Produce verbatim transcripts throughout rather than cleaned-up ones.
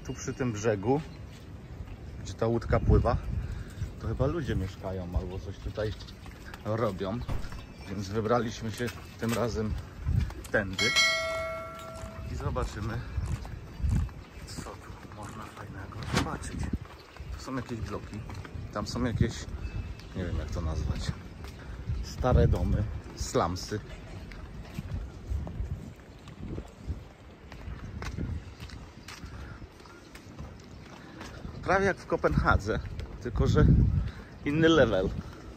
tu przy tym brzegu, gdzie ta łódka pływa, to chyba ludzie mieszkają albo coś tutaj robią. Więc wybraliśmy się tym razem tędy i zobaczymy, co tu można fajnego zobaczyć. Tu są jakieś bloki, tam są jakieś, nie wiem jak to nazwać, stare domy, slumsy. Prawie jak w Kopenhadze, tylko że inny level.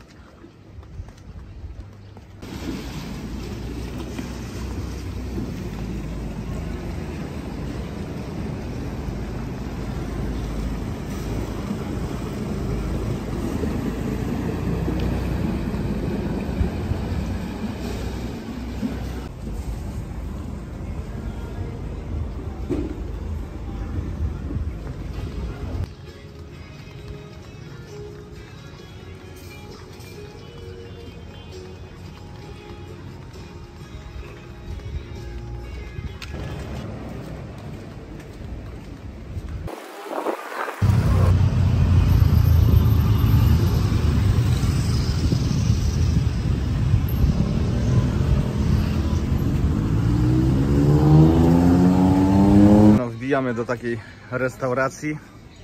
Wbijamy do takiej restauracji.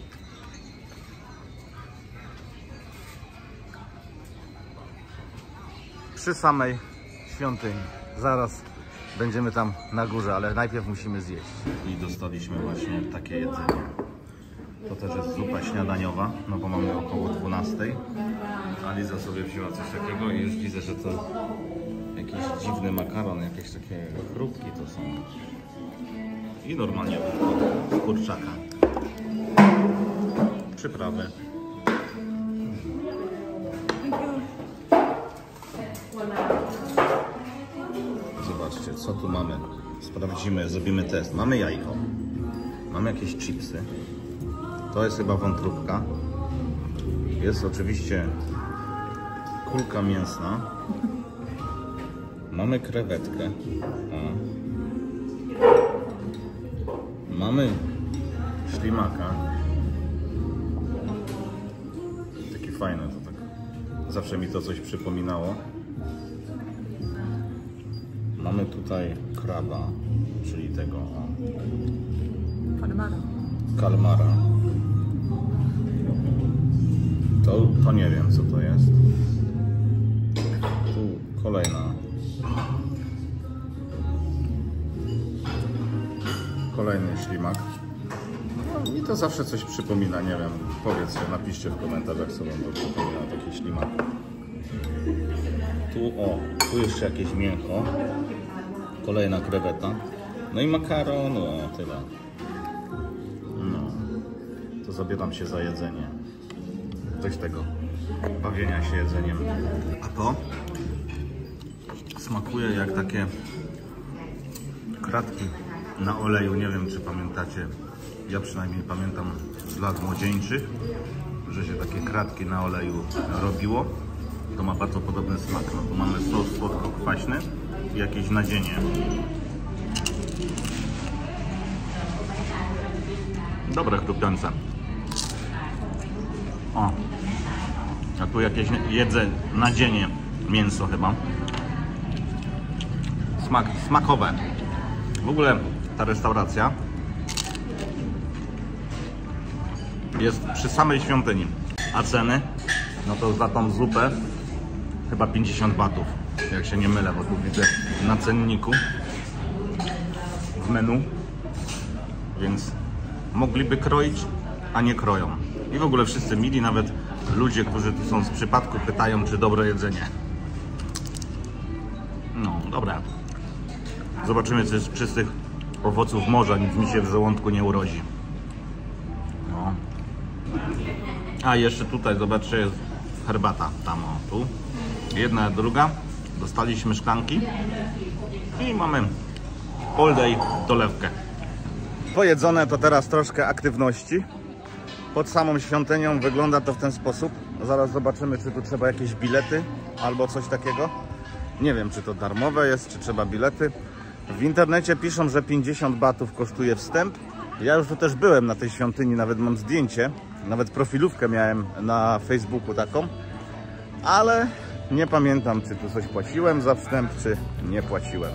Przy samej świątyni. Zaraz będziemy tam na górze, ale najpierw musimy zjeść. I dostaliśmy właśnie takie jedzenie. To też jest zupa śniadaniowa, no bo mamy około dwunastej. Aliza sobie wzięła coś takiego i już widzę, że to jakiś dziwny makaron, jakieś takie chrupki to są. I normalnie z kurczaka. Przyprawy. Zobaczcie, co tu mamy. Sprawdzimy, zrobimy test. Mamy jajko. Mamy jakieś chipsy. To jest chyba wątróbka. Jest oczywiście kulka mięsna. Mamy krewetkę. O. Mamy ślimaka. Takie fajne to tak. Zawsze mi to coś przypominało. Mamy tutaj kraba, czyli tego o, kalmara. kalmara. To, to nie wiem co to jest. Tu kolejna. Kolejny ślimak. No, mi to zawsze coś przypomina, nie wiem. Powiedzcie, napiszcie w komentarzach, co wam to przypomina, taki ślimak. Tu o, tu jeszcze jakieś mięcho. Kolejna kreweta. No i makaron, no tyle. No, to zabieram się za jedzenie. Dość tego bawienia się jedzeniem. A to smakuje jak takie kratki na oleju. Nie wiem, czy pamiętacie. Ja przynajmniej pamiętam z lat młodzieńczych, że się takie kratki na oleju robiło. To ma bardzo podobny smak. No, tu mamy sos słodko-kwaśny i jakieś nadzienie. Dobre, chrupiące. O, a tu jakieś jedzę, nadzienie, mięso chyba. Smak, smakowe. W ogóle ta restauracja jest przy samej świątyni, a ceny, no to za tą zupę chyba pięćdziesiąt batów, jak się nie mylę, bo tu widzę na cenniku w menu, więc mogliby kroić, a nie kroją. I w ogóle wszyscy mili, nawet ludzie, którzy tu są z przypadku, pytają, czy dobre jedzenie. No, dobra. Zobaczymy, co jest czystych owoców morza, nic mi się w żołądku nie urodzi. No. A jeszcze tutaj, zobaczcie, jest herbata. Tam, o, tu. Jedna, druga. Dostaliśmy szklanki. I mamy all day dolewkę. Pojedzone, to teraz troszkę aktywności. Pod samą świątynią wygląda to w ten sposób. Zaraz zobaczymy, czy tu trzeba jakieś bilety albo coś takiego. Nie wiem, czy to darmowe jest, czy trzeba bilety. W internecie piszą, że pięćdziesiąt batów kosztuje wstęp, Ja już tu też byłem na tej świątyni, nawet mam zdjęcie, nawet profilówkę miałem na Facebooku taką, ale nie pamiętam, czy tu coś płaciłem za wstęp, czy nie płaciłem.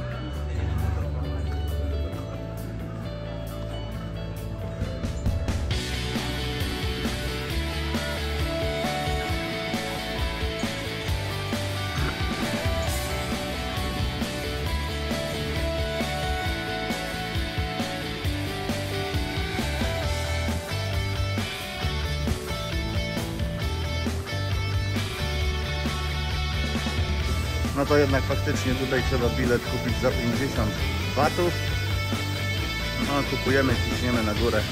No to jednak faktycznie tutaj trzeba bilet kupić za pięćdziesiąt batów. No kupujemy, ciśniemy na górę.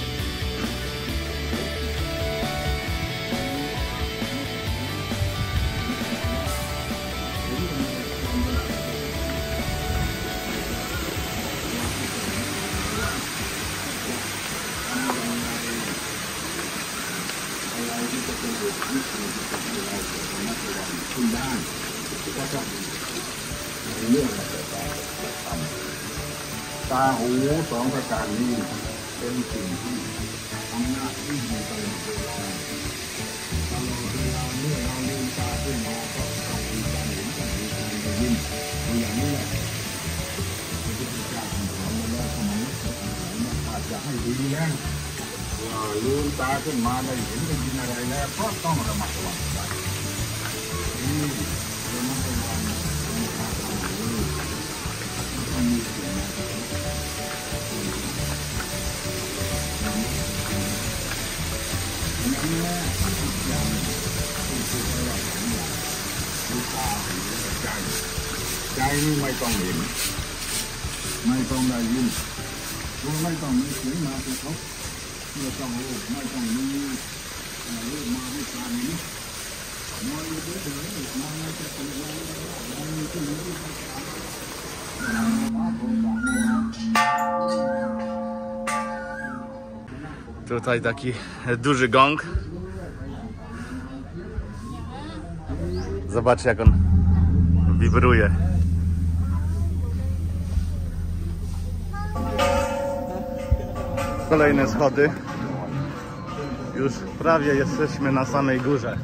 ตาหูสองประการนี้เป็นสิ่งที่ทำหน้าที่อยู่ตลอดเวลาตลอดเวลาเมื่อเราลืมตาขึ้นมาก็ต้องมีการเห็นการมีการได้ยินอย่างนี้แหละพระพุทธเจ้าท่านสอนมาแล้วสมัยนั้นอาจจะให้ดีนะว่าลืมตาขึ้นมาได้เห็นได้ยินอะไรแล้วก็ต้องระมัดระวังไว้นี่ระมัดระวังในทางเราต้องมีเสียงนี่แหละทุกอย่างที่คือเราทำอย่างดูตาหูใจใจนี่ไม่ต้องเห็นไม่ต้องได้ยินไม่ต้องมีเสียงมากระทบไม่ต้องรู้ไม่ต้องมีรู้มาให้ตาเห็นมองอยู่เฉยๆมองไม่จะเป็นอะไรมองอยู่ที่นี่ที่ตา Tutaj taki duży gong. Zobaczcie, jak on wibruje. Kolejne schody. Już prawie jesteśmy na samej górze.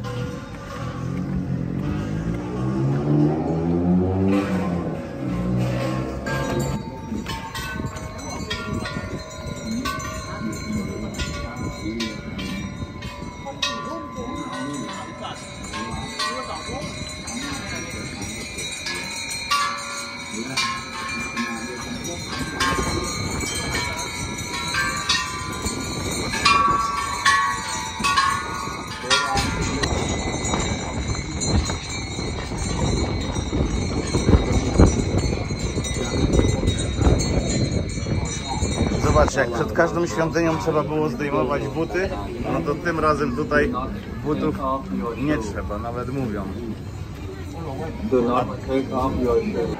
Zobaczcie, jak przed każdą świątynią trzeba było zdejmować buty, no to tym razem tutaj butów nie trzeba, nawet mówią. Do not take off your shoes.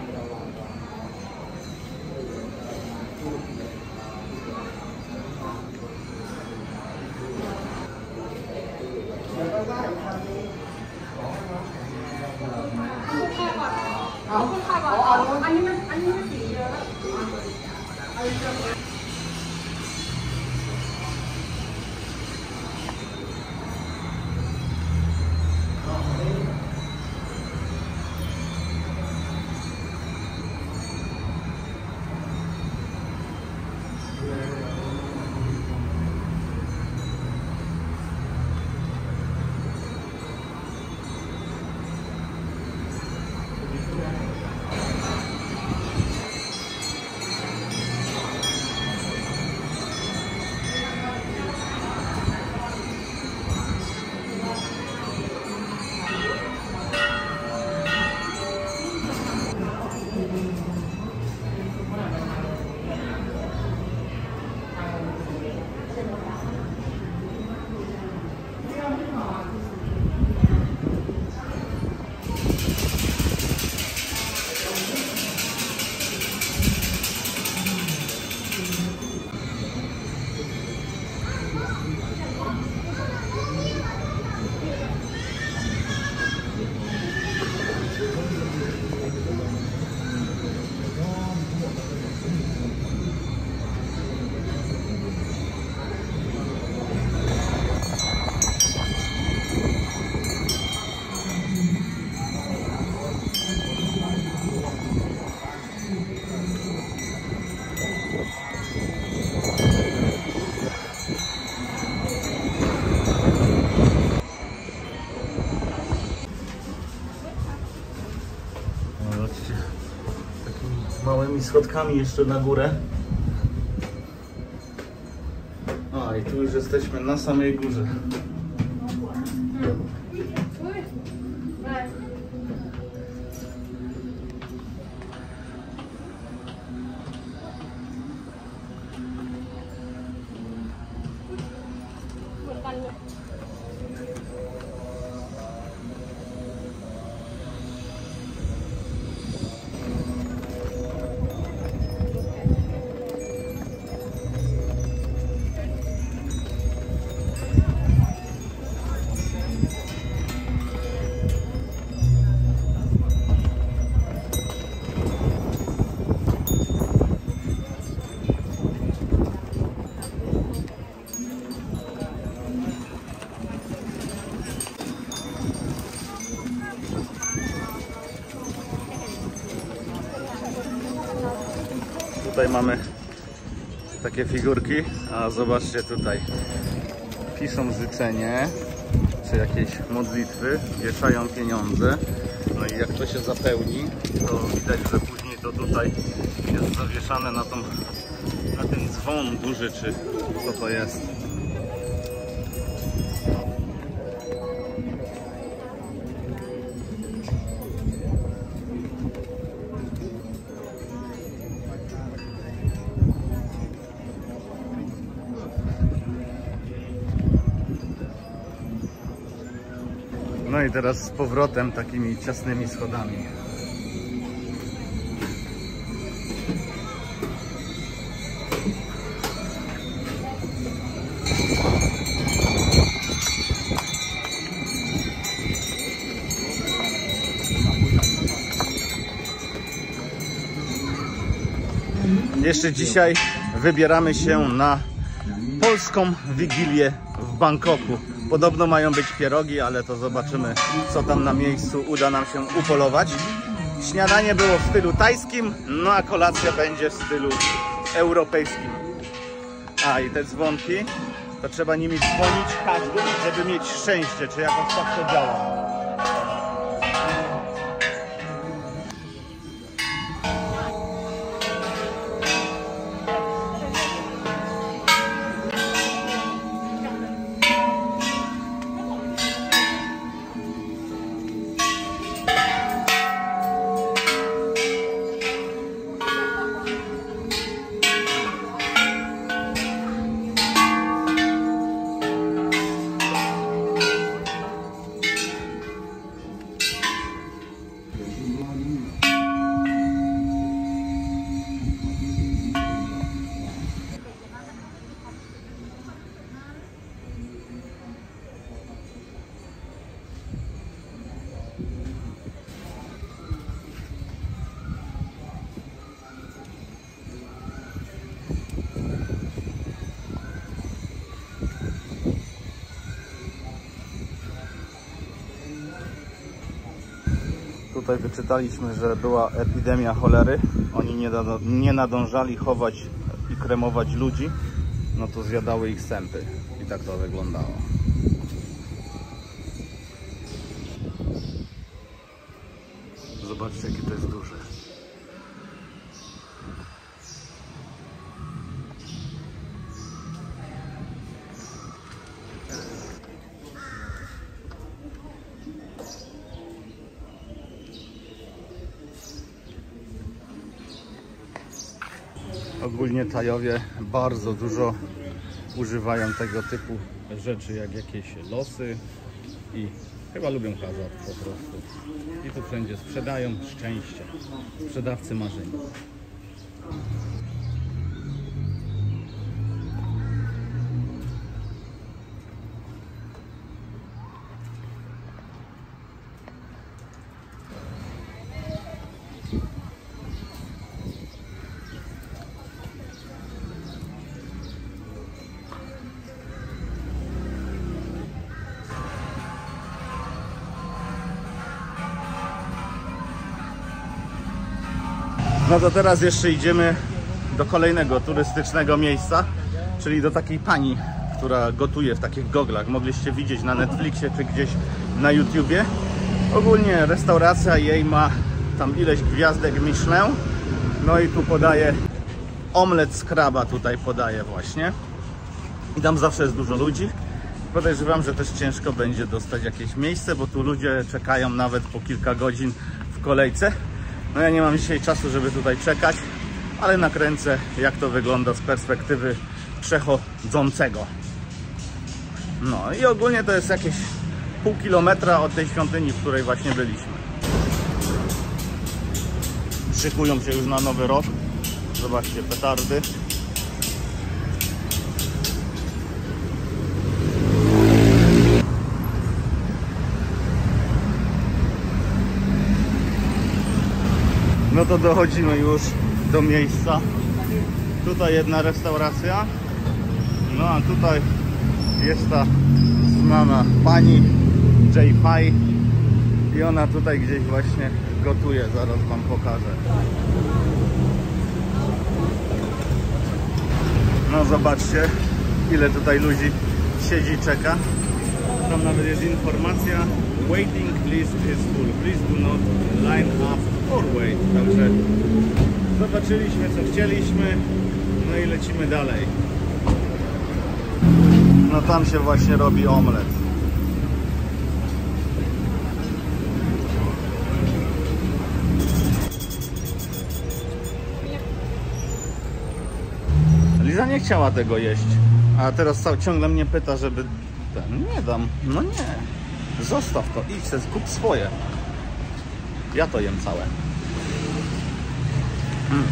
tymi schodkami jeszcze na górę. O, i tu już jesteśmy na samej górze. Tutaj mamy takie figurki, a zobaczcie tutaj, piszą życzenie, czy jakieś modlitwy, wieszają pieniądze, no i jak to się zapełni, to widać, że później to tutaj jest zawieszane na, tą, na ten dzwon duży, czy co to jest. No i teraz z powrotem takimi ciasnymi schodami. Jeszcze dzisiaj wybieramy się na polską Wigilię w Bangkoku. Podobno mają być pierogi, ale to zobaczymy, co tam na miejscu uda nam się upolować. Śniadanie było w stylu tajskim, no a kolacja będzie w stylu europejskim. A i te dzwonki, to trzeba nimi dzwonić każdym, żeby mieć szczęście, czy jakoś tak to działa. Tutaj wyczytaliśmy, że była epidemia cholery. Oni nie, nie nadążali chować i kremować ludzi, no to zjadały ich sępy. I tak to wyglądało. Zobaczcie, jakie to jest duże. Ogólnie Tajowie bardzo dużo używają tego typu rzeczy, jak jakieś losy i chyba lubią hazard po prostu. I tu wszędzie sprzedają szczęście. Sprzedawcy marzeń. No to teraz jeszcze idziemy do kolejnego turystycznego miejsca, czyli do takiej pani, która gotuje w takich goglach. Mogliście widzieć na Netflixie czy gdzieś na YouTubie. Ogólnie restauracja jej ma tam ileś gwiazdek Michelin No i tu podaje omlet z kraba, tutaj podaje właśnie. I tam zawsze jest dużo ludzi. Podejrzewam, że też ciężko będzie dostać jakieś miejsce, bo tu ludzie czekają nawet po kilka godzin w kolejce. No ja nie mam dzisiaj czasu, żeby tutaj czekać, ale nakręcę, jak to wygląda z perspektywy przechodzącego. No i ogólnie to jest jakieś pół kilometra od tej świątyni, w której właśnie byliśmy. Szykują się już na nowy rok. Zobaczcie, petardy. No to dochodzimy już do miejsca. Tutaj jedna restauracja. No a tutaj jest ta znana pani J Pai. I ona tutaj gdzieś właśnie gotuje. Zaraz wam pokażę. No zobaczcie, ile tutaj ludzi siedzi, czeka. Tam nawet jest informacja: waiting list is full. Please do not line up or wait. Także zobaczyliśmy, co chcieliśmy. No i lecimy dalej. No tam się właśnie robi omlet. Liza nie chciała tego jeść, a teraz ciągle mnie pyta, żeby... Nie dam, no nie. Zostaw to, idź, kup swoje. Ja to jem całe. Mm.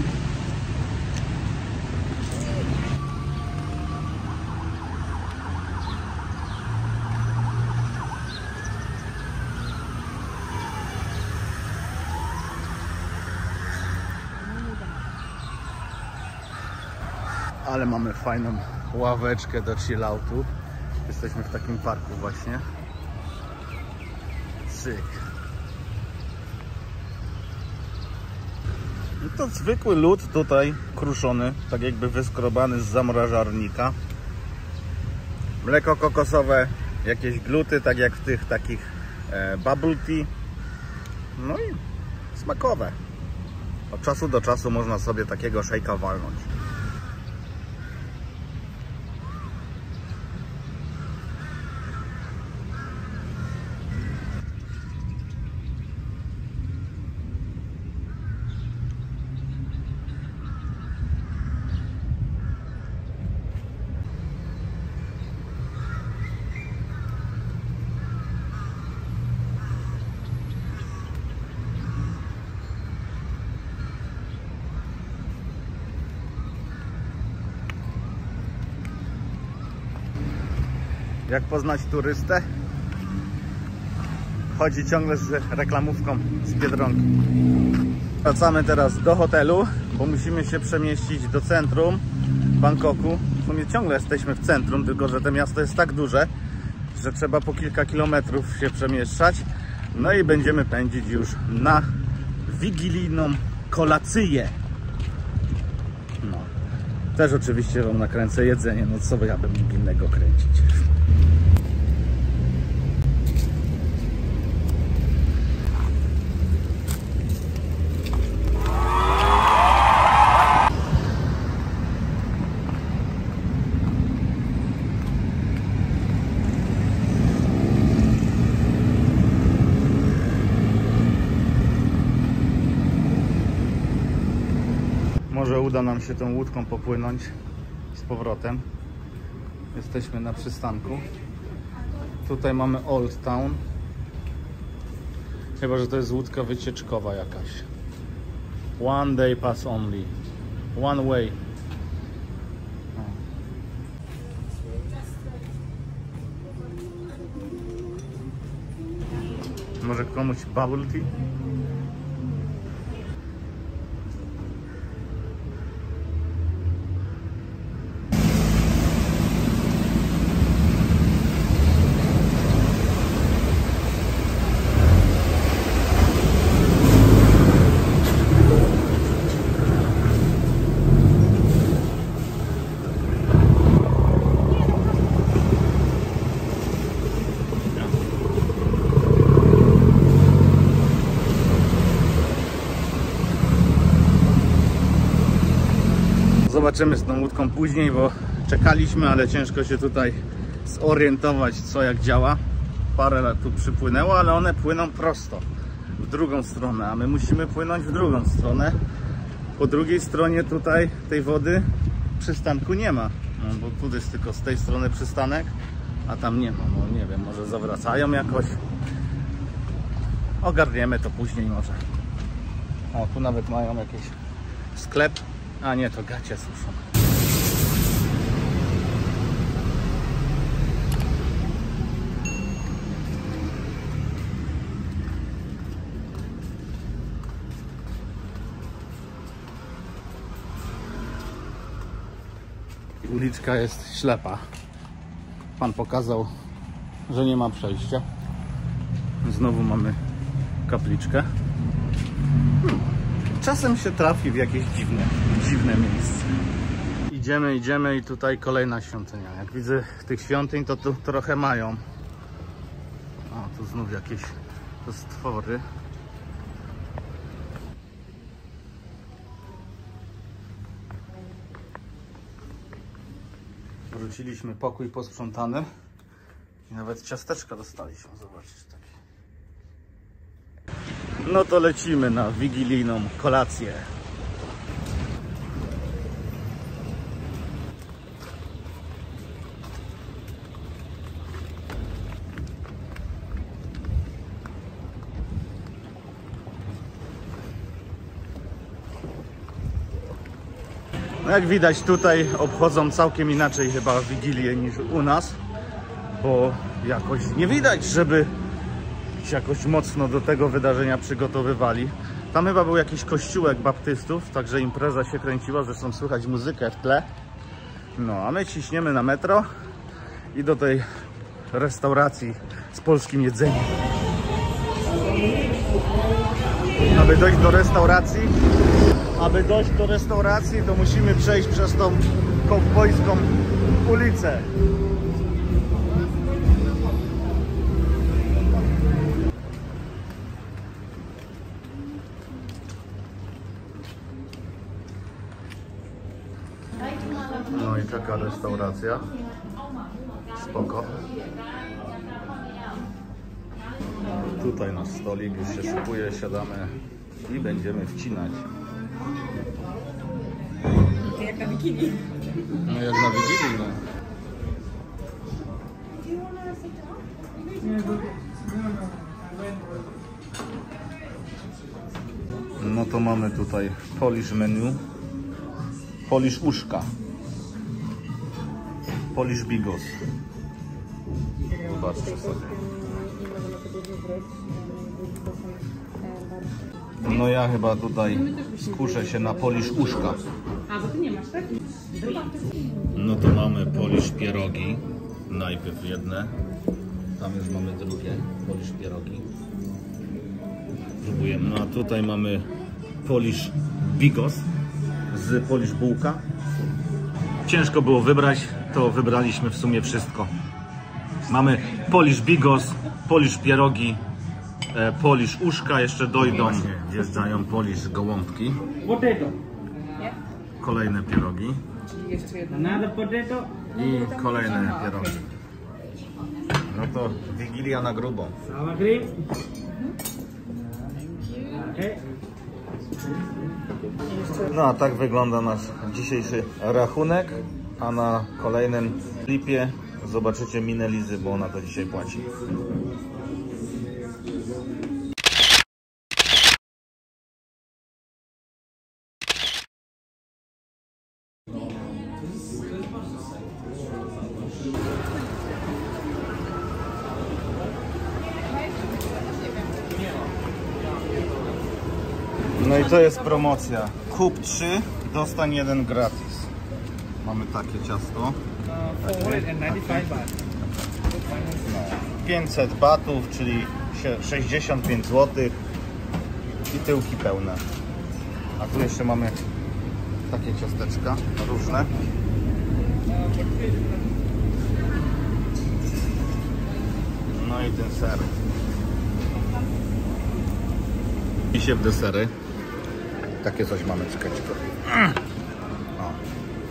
Ale mamy fajną ławeczkę do chilloutu. Jesteśmy w takim parku właśnie. Cyk. No to zwykły lód tutaj kruszony, tak jakby wyskrobany z zamrażarnika. Mleko kokosowe, jakieś gluty, tak jak w tych takich e, bubble tea. No i smakowe. Od czasu do czasu można sobie takiego szejka walnąć. Jak poznać turystę? Chodzi ciągle z reklamówką z Biedronki. Wracamy teraz do hotelu, bo musimy się przemieścić do centrum Bangkoku. W sumie ciągle jesteśmy w centrum, tylko że to miasto jest tak duże, że trzeba po kilka kilometrów się przemieszczać. No i będziemy pędzić już na wigilijną kolacyję. No. Też oczywiście wam nakręcę jedzenie, no co ja bym mógł innego kręcić. Może uda nam się tą łódką popłynąć z powrotem. Jesteśmy na przystanku. Tutaj mamy Old Town. Chyba że to jest łódka wycieczkowa jakaś. One day pass only. One way. O. Może komuś bubble tea? zobaczymy z tą łódką później, bo czekaliśmy, ale ciężko się tutaj zorientować, co jak działa. Parę lat tu przypłynęło, ale one płyną prosto w drugą stronę, a my musimy płynąć w drugą stronę. Po drugiej stronie tutaj tej wody przystanku nie ma, no, bo tu jest tylko z tej strony przystanek, a tam nie ma. No nie wiem, może zawracają jakoś. Ogarniemy to później może. O, tu nawet mają jakiś sklep, a nie, to gacie suszą. Uliczka jest ślepa. Pan pokazał, że nie ma przejścia. Znowu mamy kapliczkę. Hmm. Czasem się trafi w jakieś dziwne, dziwne miejsce. Idziemy, idziemy i tutaj kolejna świątynia. Jak widzę tych świątyń, to tu trochę mają. O, tu znów jakieś to stwory. Wróciliśmy, pokój posprzątany i nawet ciasteczka dostaliśmy. Zobaczcie takie. No to lecimy na wigilijną kolację. No jak widać, tutaj obchodzą całkiem inaczej chyba Wigilię niż u nas, bo jakoś nie widać, żeby się jakoś mocno do tego wydarzenia przygotowywali. Tam chyba był jakiś kościółek baptystów, także impreza się kręciła, zresztą słychać muzykę w tle. No a my ciśniemy na metro i do tej restauracji z polskim jedzeniem. Aby dojść do restauracji, aby dojść do restauracji, to musimy przejść przez tą kowbojską ulicę. No i taka restauracja. Spoko. Tutaj nasz stolik już się szykuje, siadamy i będziemy wcinać. Jak na Wigilii. No jak na Wigilii, no. No to mamy tutaj Polish menu. Polish uszka. Polish bigos. Zobaczcie sobie. No ja chyba tutaj skuszę się na Polish uszka. A, bo ty nie masz, tak? No to mamy Polish pierogi. Najpierw jedne. Tam już mamy drugie Polish pierogi. Próbujemy. No a tutaj mamy Polish bigos z Polish bułka. Ciężko było wybrać, to wybraliśmy w sumie wszystko. Mamy Polish bigos, Polish pierogi, e, Polish uszka, jeszcze dojdą. Właśnie wjeżdżają Polish gołąbki. Potato. Kolejne pierogi. Jeszcze jedna. Another potato. I kolejne pierogi. No to Wigilia na grubo. Sour cream. Okay. No a tak wygląda nasz dzisiejszy rachunek, a na kolejnym klipie zobaczycie minę Lizy, bo ona to dzisiaj płaci. No i to jest promocja. Kup trzy, dostań jeden gratis. Mamy takie ciasto. pięćset batów, czyli sześćdziesiąt pięć złotych i tyłki pełne. A tu jeszcze mamy takie ciasteczka różne. No i ten ser. I się w desery. Takie coś mamy, czekajcie. O.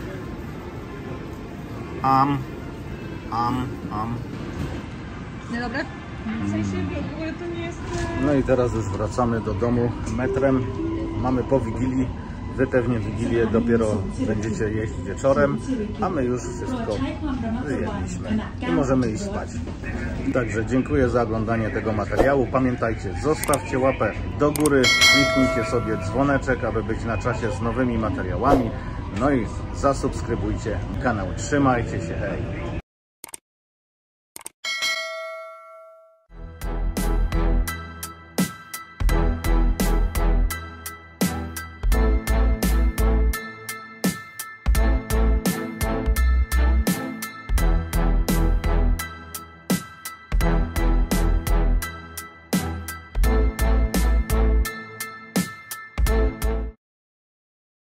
Am, am, am. Niedobre? W sensie w ogóle to nie jest... No i teraz już wracamy do domu metrem. Mamy po Wigilii. Wy pewnie Wigilię dopiero będziecie jeść wieczorem, a my już wszystko wyjedliśmy i możemy iść spać. Także dziękuję za oglądanie tego materiału. Pamiętajcie, zostawcie łapę do góry, kliknijcie sobie dzwoneczek, aby być na czasie z nowymi materiałami. No i zasubskrybujcie kanał. Trzymajcie się, hej!